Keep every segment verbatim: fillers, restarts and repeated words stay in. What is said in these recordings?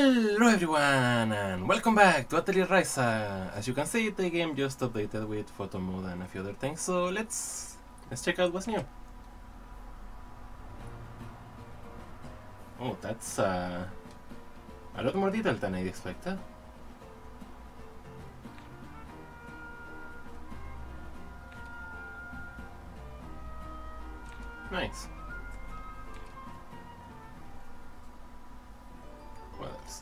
Hello everyone and welcome back to Atelier Ryza. As you can see, the game just updated with photo mode and a few other things, so let's let's check out what's new. Oh, that's uh, a lot more detailed than I expected. Nice. What else?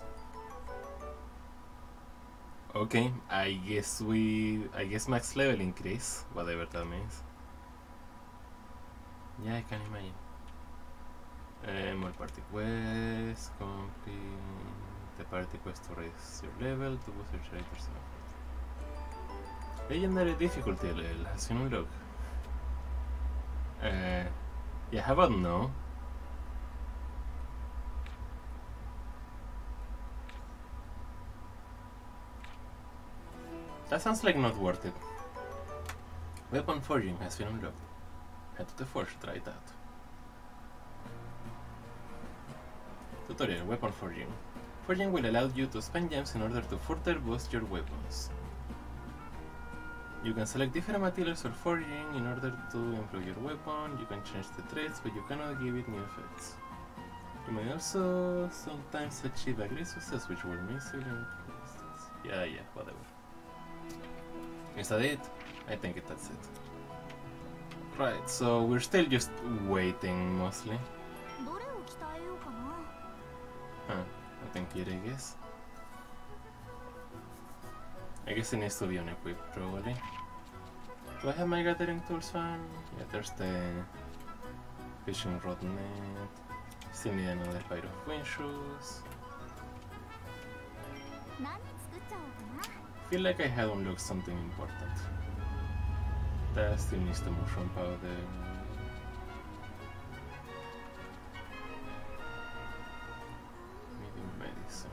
Okay, I guess we... I guess max level increase, whatever that means. Yeah, I can imagine. Uh, more party quests, compy... The party quest to raise your level, to boost your character's effort. Legendary difficulty level, has you unlocked. Uh, yeah, how about no? That sounds like not worth it. Weapon forging has been unlocked. Head to the forge to try it out. Tutorial, weapon forging. Forging will allow you to spend gems in order to further boost your weapons. You can select different materials for forging in order to improve your weapon. You can change the traits, but you cannot give it new effects. You may also sometimes achieve a great success, which will miss you in instance. Yeah, yeah, whatever. Is that it? I think it, that's it. Right, so we're still just waiting mostly. Huh, nothing here, I guess. I guess it needs to be unequipped, probably. Do I have my gathering tools on? Yeah, there's the fishing rod net. Still need another pair of wind shoes. I feel like I had unlocked something important. That still needs the mushroom powder. Medium medicine.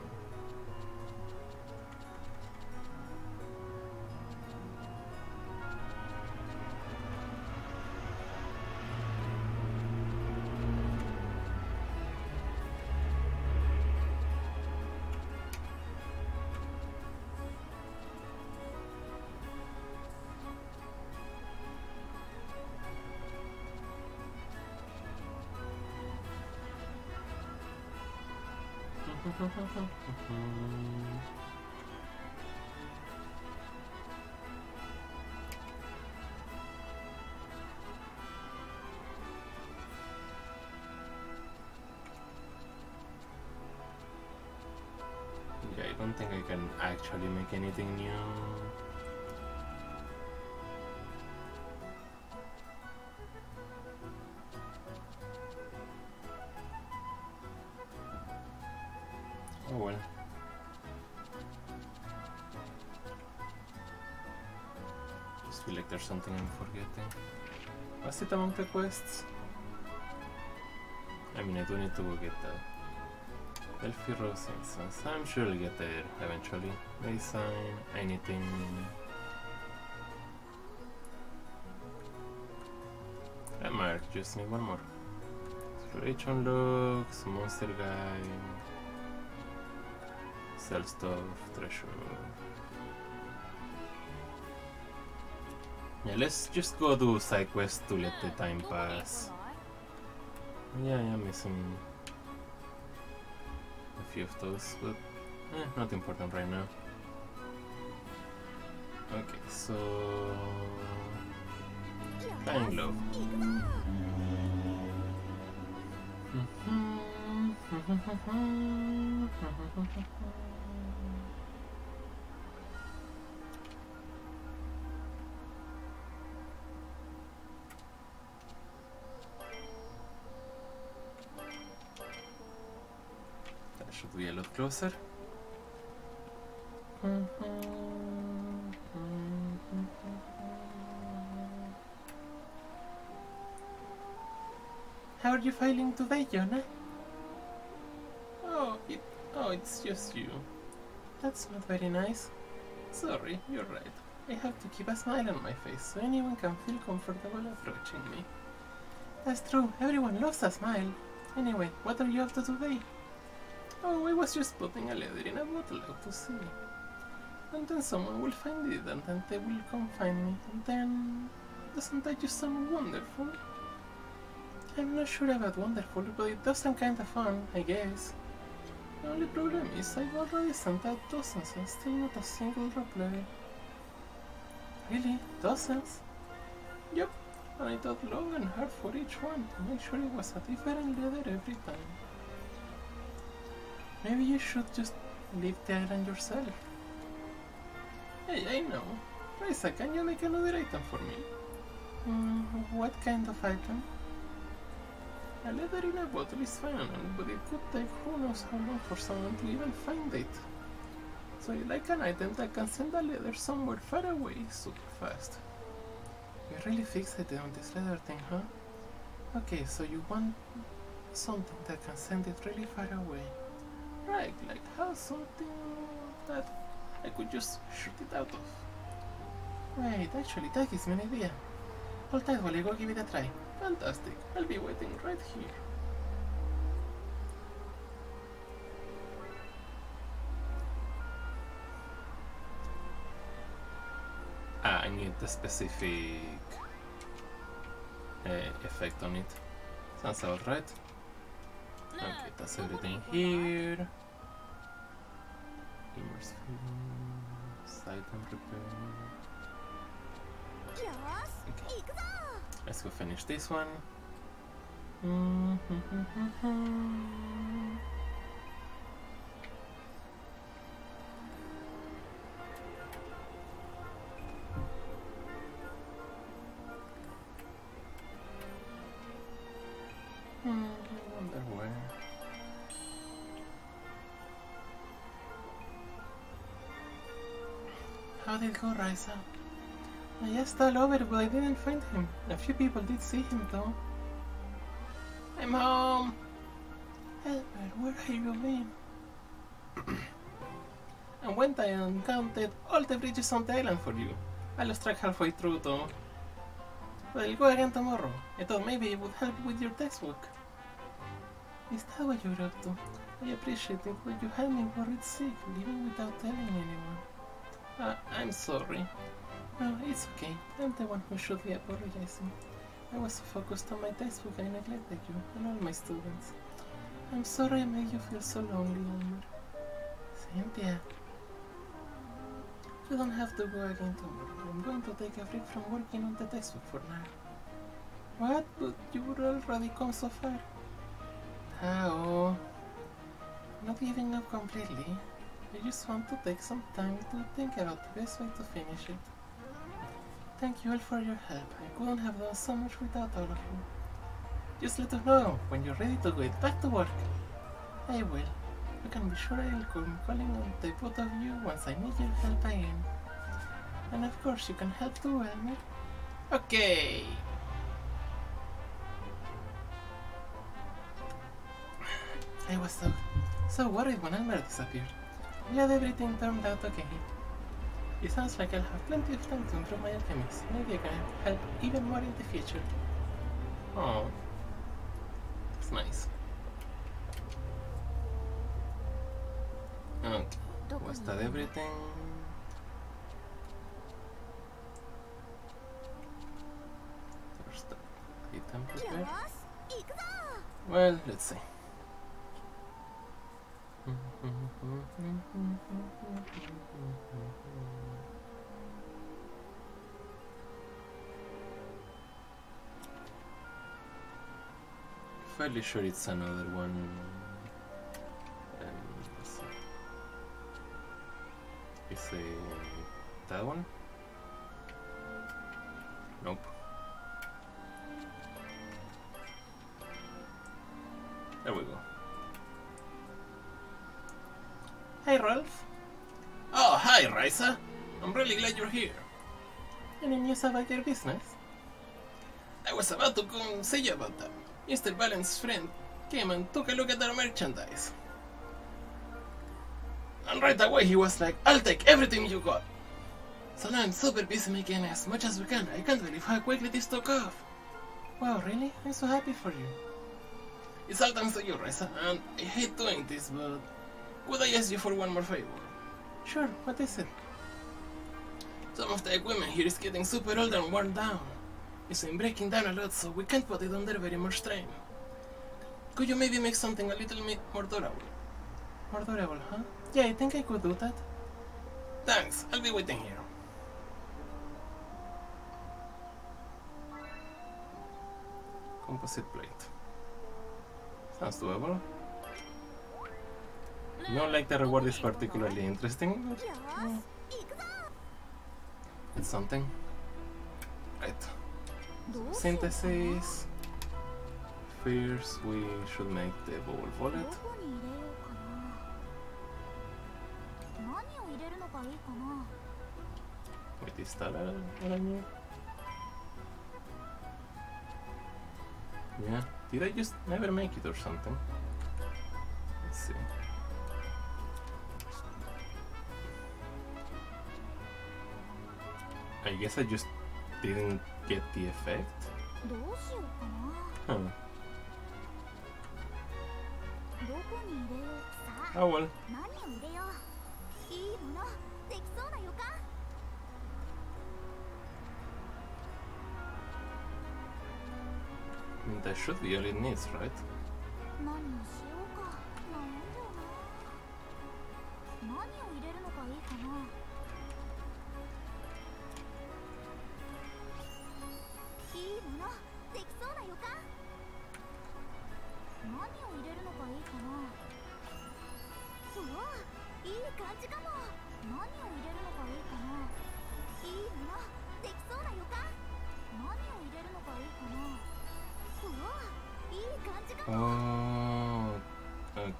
Yeah, I don't think I can actually make anything new. Oh well. Just feel like there's something I'm forgetting. Was it among the quests? I mean, I do need to go get that. Delphi Rose Instance. I'm sure I'll get there eventually. Baseline, anything. And Mark, just need one more. Exploration logs, monster guy. Sell stuff, treasure. Yeah, let's just go do side quests to let the time pass. Yeah, I'm missing a few of those, but eh, not important right now. Okay, so Flying Love. That should be a lot closer. How are you feeling today, Jonah? Oh, it, oh, it's just you. That's not very nice. Sorry, you're right. I have to keep a smile on my face so anyone can feel comfortable approaching me. That's true, everyone loves a smile. Anyway, what are you up to today? Oh, I was just putting a leather in a bottle out to sea. And then someone will find it, and then they will come find me, and then... Doesn't that just sound wonderful? I'm not sure about wonderful, but it does sound kinda fun, I guess. The only problem is I've already sent out dozens and still not a single reply. Really? Dozens? Yep, and I thought long and hard for each one to make sure it was a different leather every time. Maybe you should just leave the island yourself. Hey, I know. Raisa, can you make another item for me? Mm, what kind of item? A leather in a bottle is fine, but it could take who knows how long for someone to even find it. So you like an item that can send a letter somewhere far away super fast. You really fixated on this leather thing, huh? Okay, so you want something that can send it really far away. Right, like how something that I could just shoot it out of. Wait, actually that gives me an idea. Hold tight while I go give it a try. Fantastic, I'll be waiting right here. Ah, I need the specific uh, effect on it. Sounds about right. Okay, that's everything here. Immerse films, item repair. Okay. Let's go finish this one. Hmm, I wonder where. How did it go, Raisa? I asked all over, but I didn't find him. A few people did see him, though. I'm home! Elmer, where have you been? I went and counted all the bridges on the island for you. I lost track halfway through, though. But I'll go again tomorrow. I thought maybe it would help with your textbook. Is that what you're up to? I appreciate it, but you had me worried sick, even without telling anyone. Uh, I'm sorry. No, it's okay. I'm the one who should be apologizing. I was so focused on my textbook I neglected you and all my students. I'm sorry I made you feel so lonely, Elmer. Cynthia. You don't have to go again tomorrow. I'm going to take a break from working on the textbook for now. What? But you would already come so far. Oh. Not giving up completely. I just want to take some time to think about the best way to finish it. Thank you all for your help. I couldn't have done so much without all of you. Just let us know when you're ready to get back to work. I will. You can be sure I'll come calling on the both of you once I need your help again. And of course you can help too, Elmer. Okay. I was so, so worried when Elmer disappeared. Glad everything turned out okay. It sounds like I'll have plenty of time to improve my alchemics. Maybe I can help even more in the future. Oh, that's nice. Okay, was that everything? First item prepared. Well, let's see. Fairly sure it's another one. Um, let's see. Is it that one? Nope. There we go. Hi, Ralph. Oh, hi, Raisa. I'm really glad you're here. Any news about your business? I was about to come see you about that. Mister Valen's friend came and took a look at our merchandise. And right away he was like, I'll take everything you got. So now I'm super busy making as much as we can. I can't believe how quickly this took off. Wow, really? I'm so happy for you. It's all thanks to you, Raisa, and I hate doing this, but Could I ask you for one more favor? Sure, what is it? Some of the equipment here is getting super old and worn down. It's been breaking down a lot, so we can't put it under very much strain. Could you maybe make something a little bit more durable? More durable, huh? Yeah, I think I could do that. Thanks, I'll be waiting here. Composite plate. Sounds doable. Not like the reward is particularly interesting, but mm, it's something. Right. Synthesis. First, we should make the bubble wallet. Wait, is that what I need? Yeah. Did I just never make it or something? Let's see. I guess I just didn't get the effect. Huh. Oh well. I mean, that should be all it needs, right? Oh, okay.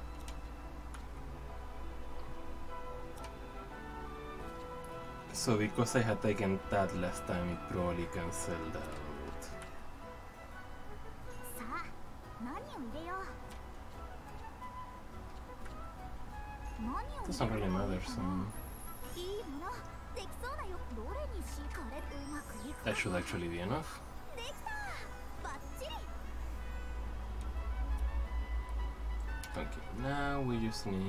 So because I had taken that last time, it probably cancelled out. Doesn't really matter, so that should actually be enough. Okay, now we just need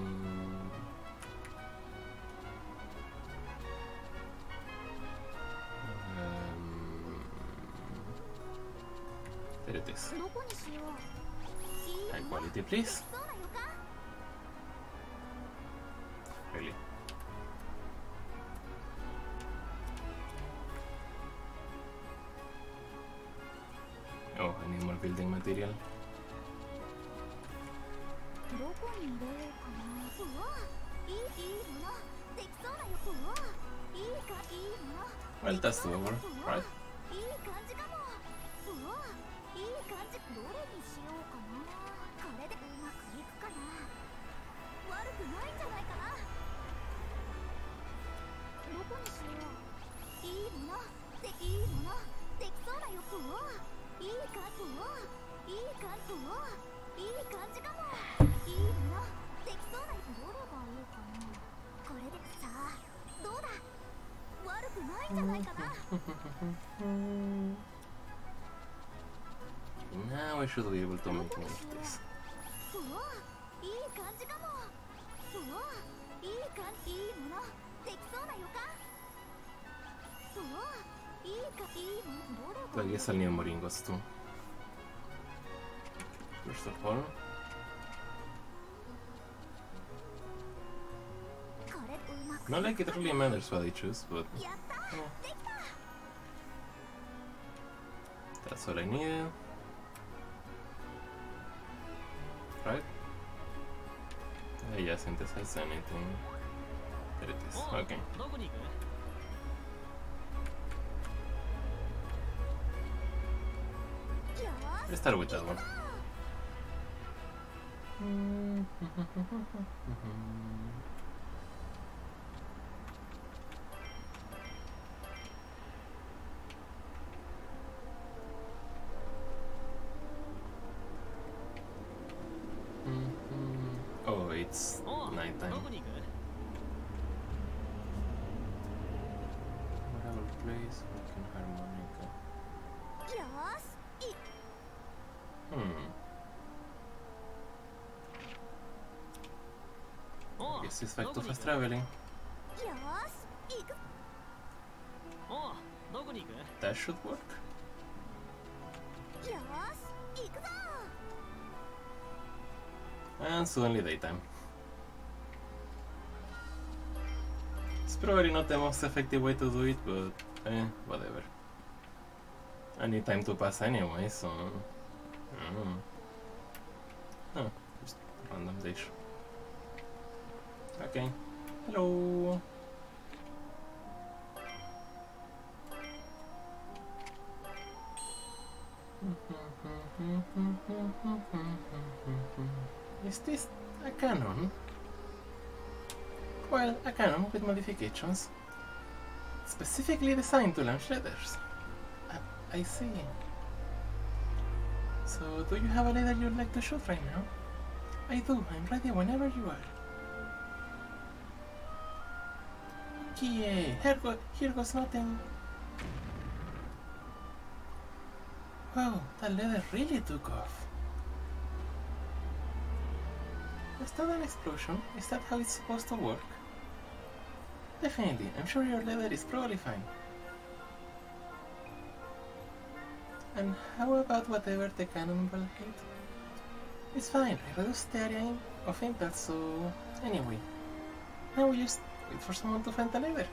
um, there it is. High quality, please. Really? Oh, I need more building material. Well, that's doable, right? Now I should be able to make more of this. I guess I'll need more ingots too. First of all, not like it really matters what I choose, but yeah. That's all I need. Right? Uh, yeah, synthesize anything. There it is. Okay. Let's start with that one. Oh, it's nighttime. Whatever place, working harmonica. Hmm. guess it's back to fast traveling. よーし行くおうどこに行く That should work. よーし行くぞ And suddenly daytime. It's probably not the most effective way to do it, but eh, whatever. I need time to pass anyway, so... Mm. Oh, just random dash. Okay. Hello! Is this a cannon? Well, a cannon with modifications. Specifically designed to launch letters. I, I see. So, do you have a letter you'd like to shoot right now? I do. I'm ready whenever you are. Kie, here, go here goes nothing. Wow, that letter really took off. Was that an explosion? Is that how it's supposed to work? Definitely, I'm sure your leather is probably fine. And how about whatever the cannonball hit? It's fine, I reduced the area in of impact, so... Anyway, now we just wait for someone to find the leather.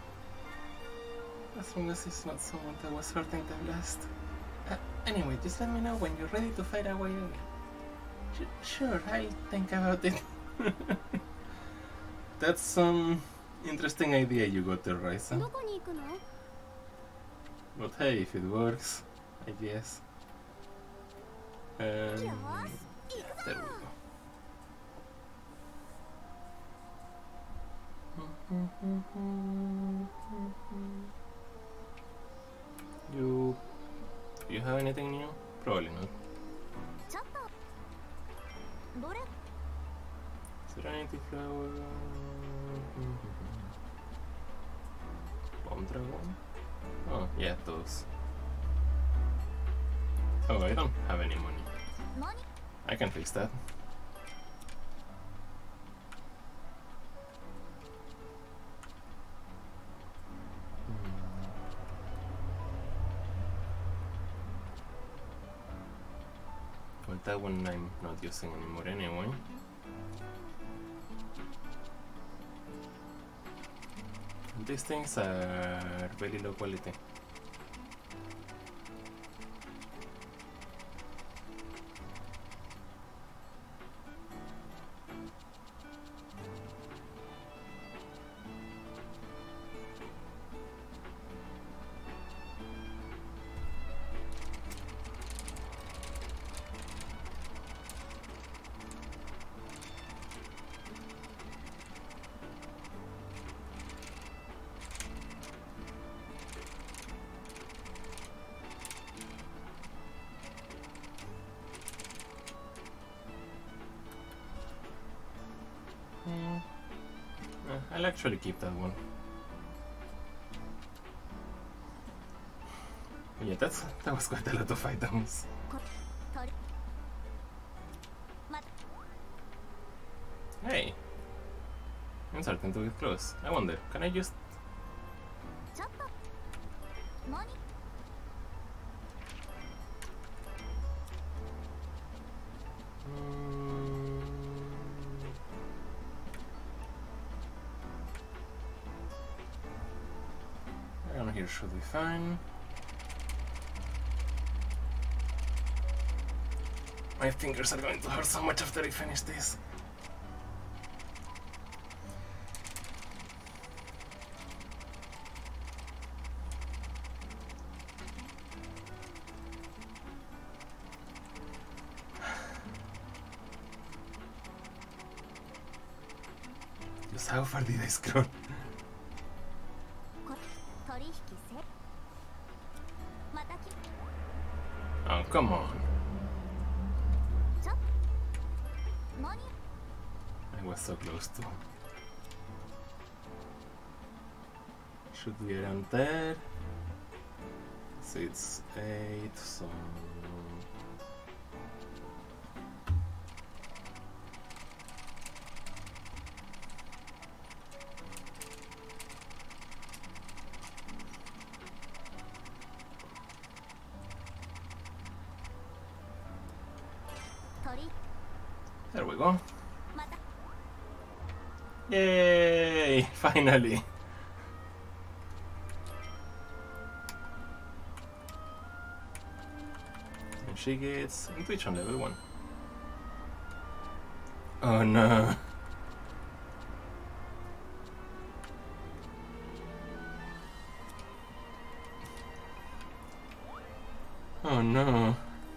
As long as it's not someone that was hurting the blast. Uh, anyway, just let me know when you're ready to fight away again. Sh sure, I'll think about it. That's some interesting idea you got there, Raisa. どこに行くの But hey, if it works, I guess. Um, よーし行く there ぞ we go. You... Do you have anything new? Probably not. ちょっとどれ Serenity Flower... Bomb Dragon? Oh, yeah, those. Oh, I don't have any money. 何 I can fix that. Well, that one I'm not using anymore anyway. These things are very low quality. I'll actually keep that one. Yeah, that's that was quite a lot of items. とりま Hey, I'm starting to get close. I wonder, can I just? ちょっと何 Mm, around here should be fine. My fingers are going to hurt so much after I finish this. Just how far did I scroll? こ取引せまたき Oh, come on. ちょっ何 I was so close to. Should be around there. So it's eight, so... There we go. また Yay! Finally. And she gets intuition level one. Oh no. Oh no. Um,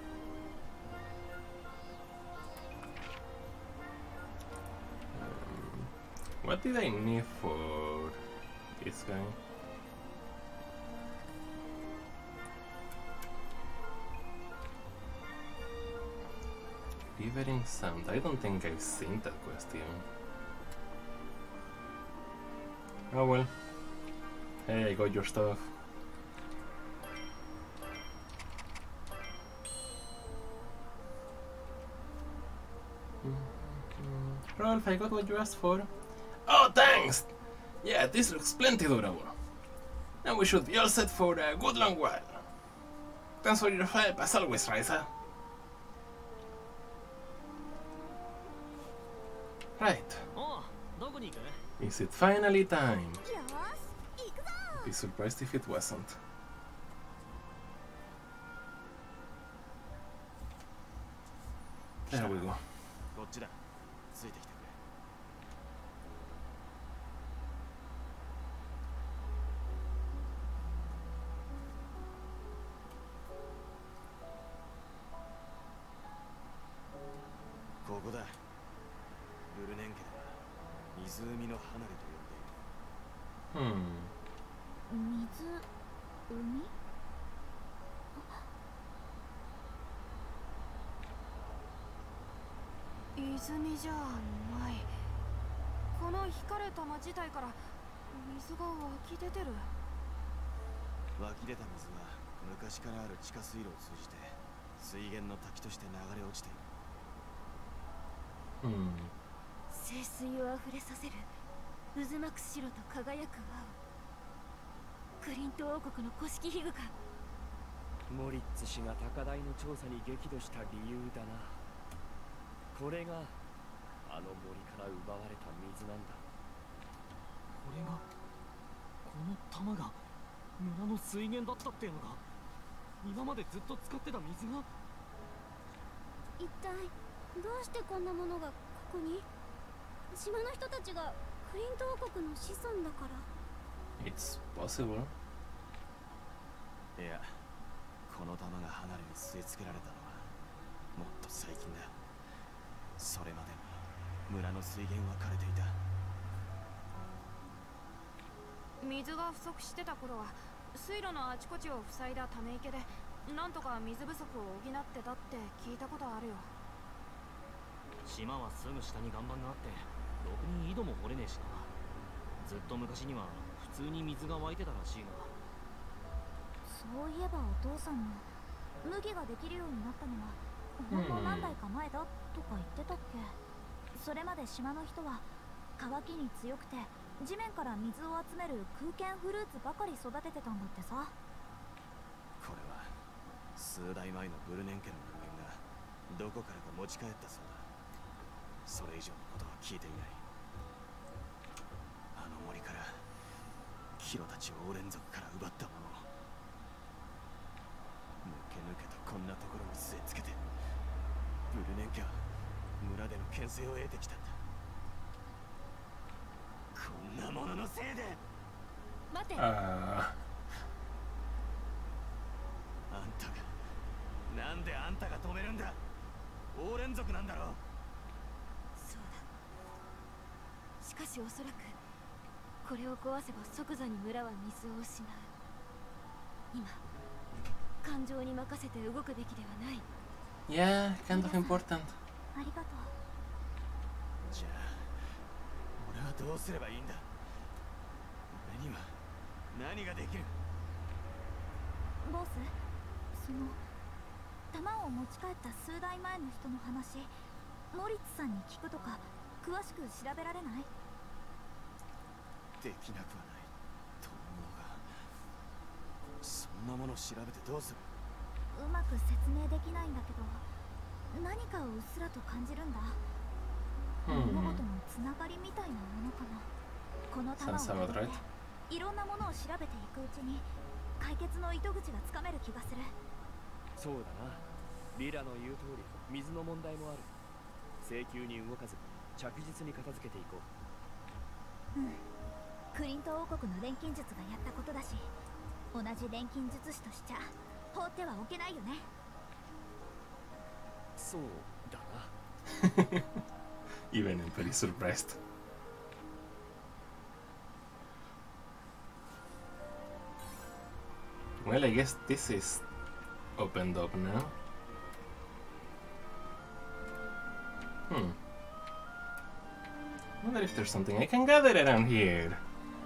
what did I need for this guy? Quivering Sound. I don't think I've seen that question. Oh well. Hey, I got your stuff. Rolf, I got what you asked for. Oh, thanks! Yeah, this looks plenty durable. And we should be all set for a good long while. Thanks for your help, as always, Raisa. Right. おうどこに行く Is it finally time? よーし行くぞ Be surprised if it wasn't. There we go. こっちだ。ついてきてくれ。ここだ。ブルネン家では湖の離れと呼んでいる。 Hmm. 水海泉じゃない。この引かれた間自体から水が湧き出てる。 湧き出た水は昔からある地下水路を通じて水源の滝として流れ落ちている。 Hmm. 清水をあふれさせる渦巻く白と輝く青。クリント王国の古式皮具か。 モリッツ氏が高台の調査に激怒した理由だな。これがあの森から奪われた水なんだ。 これがこの玉が村の水源だったっていうのか。今までずっと使ってた水が。 一体どうしてこんなものがここに。島の人たちがクリント王国の子孫だから。 It's possible. いや、この玉が離れに据え付けられたのはもっと最近だ。それまでに村の水源は枯れていた。 水が不足してた頃は水路のあちこちを塞いだため池でなんとか水不足を補ってたって聞いたことあるよ。 島はすぐ下に岩盤があってろくに井戸も掘れねえしな。ずっと昔には普通に水が湧いてたらしいが。 そういえばお父さんも麦ができるようになったのはほんの何代か前だとか言ってたっけ。それまで島の人は乾きに強くて地面から水を集める空間フルーツばかり育ててたんだってさ。 これは数代前のブルネン家の人間がどこからか持ち帰ったそうだ。それ以上のことは聞いていない。あの森からキロたちをオーレン族から奪ったものを抜け抜けとこんなところに据え付けてブルネン家は村での牽制を得てきたんだ。こんなもののせいで。 待て、 Ah. あんたがなんであんたが止めるんだ。オーレン族なんだろう。 そうだ。しかしおそらくこれを壊せば即座に村は水を失う。今感情に任せて動くべきではない。 Yeah, kind of important. ありがとう。 じゃあ俺はどうすればいいんだ。俺には何ができる。 ボス、その弾を持ち帰った数代前の人の話、モリッツさんに聞くとか詳しく調べられない？ できなくはないと思うが、そんなものを調べてどうする。 うまく説明できないんだけど、何かをうっすらと感じるんだ。 物事のつながりみたいなものかな。この玉を使っていろんなものを調べていくうちに解決の糸口がつかめる気がする。 そうだな。リラの言う通り、水の問題もある。請求に動かず着実に片付けていこう。うん。クリント王国の錬金術がやったことだし、同じ錬金術師としちゃ放ってはおけないよね。 そうだな。 Even I'm pretty surprised. Well, I guess this is opened up now. Hmm. I wonder if there's something I can gather around here.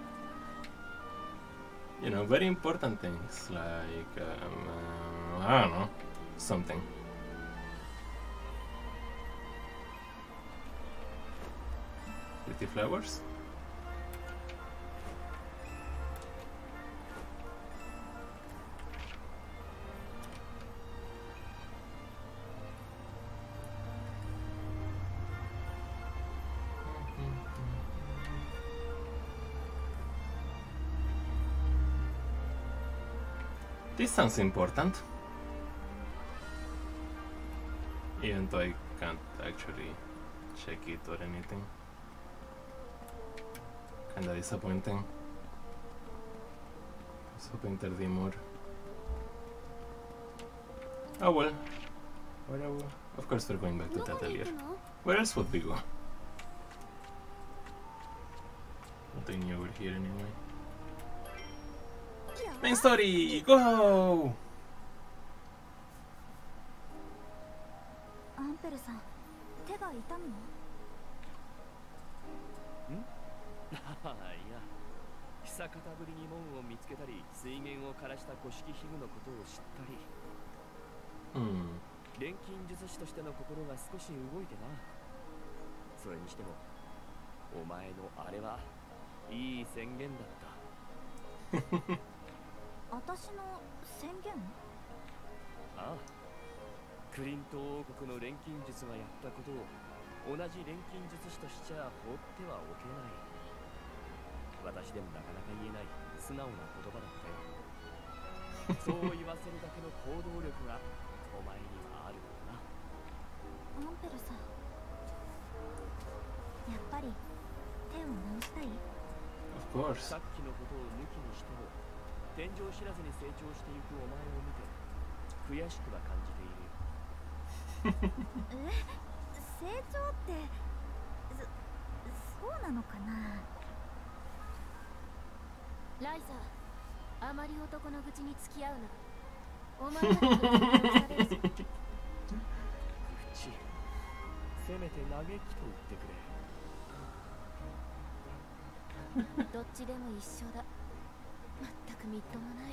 You know, very important things like, um, uh, I don't know, something. Pretty flowers? This sounds important, even though I can't actually check it or anything. Kinda disappointing. I was hoping there'd be more. Oh well. Where are we? Of course we're going back to the atelier. Where else would we go? Nothing new over here anyway. Main story! Go! アンペルさん、手が痛むの？ ん？ああ、いや。久方ぶりに門を見つけたり、水源を枯らした古式皮具のことを知ったり。 うん。 錬金術師としての心が少し動いてな。それにしても、お前のあれはいい宣言だった。 私の宣言？ ああ。クリント王国の錬金術がやったことを同じ錬金術師としちゃ放ってはおけない。私でもなかなか言えない素直な言葉だったよ。そう言わせるだけの行動力がお前にはあるんだな。 アンペルさん、やっぱり手を直したい？ Of course. さっきのことを抜きにしても天井知らずに成長していくお前を見て悔しくは感じているよ。 え、成長ってそ、そうなのかな。 ライザー、あまり男の愚痴に付き合うな。お前らの愚痴にされるぞ。 愚痴、せめて嘆きと言ってくれ。 どっちでも一緒だ。全くみっともない。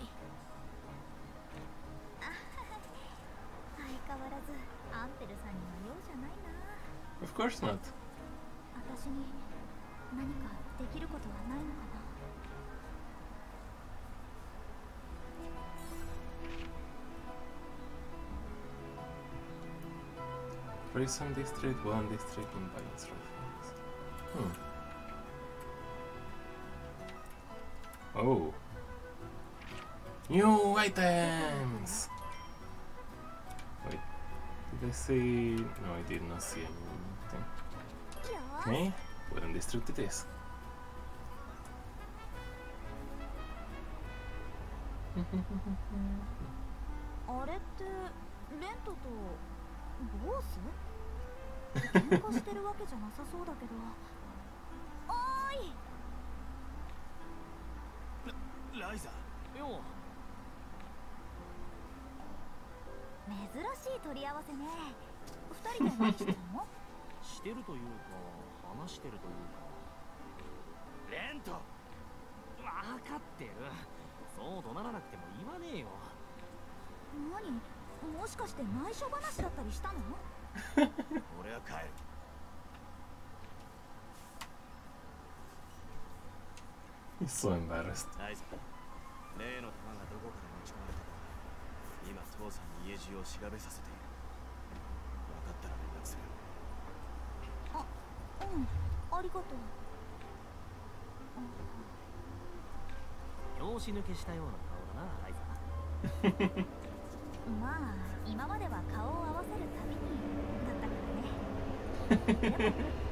相変わらずアンペルさんには用じゃないな。 Of course not. 私に何かできることはないのかな。 Prison district, one district in Bias Reference. Hmm. Oh. New items! Wait, did I see? No, I did not see anything. Okay, wooden district it is. あれってレントとボース？喧嘩してるわけじゃなさそうだけど。おーい！ ライザー。 よ珍しい取り合わせね。二人で何してるの？ してるというか話してるというか。 レント。 わかってる。そう怒鳴らなくても言わねえよ。 何？もしかして内緒話だったりしたの？ 俺は帰る。 He's so embarrassed. ライザー、例の弾がどこから持ち込まれたか今父さんに家中を調べさせている。分かったら連絡する。 あ、 ありがとう。 拍子抜けしたような顔だな、ライザ。 まあ今までは顔を合わせるたびにだったからね。でも